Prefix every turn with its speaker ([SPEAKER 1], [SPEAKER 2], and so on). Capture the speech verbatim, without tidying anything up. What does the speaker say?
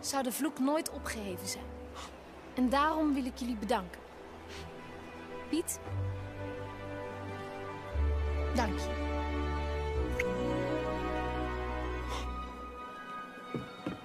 [SPEAKER 1] zou de vloek nooit opgeheven zijn. En daarom wil ik jullie bedanken. Piet, dank je.